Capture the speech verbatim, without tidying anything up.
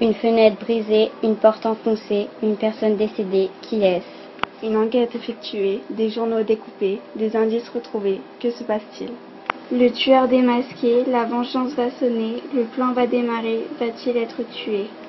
Une fenêtre brisée, une porte enfoncée, une personne décédée. Qui est-ce? Une enquête effectuée, des journaux découpés, des indices retrouvés. Que se passe-t-il? Le tueur démasqué, la vengeance va sonner, le plan va démarrer, va-t-il être tué?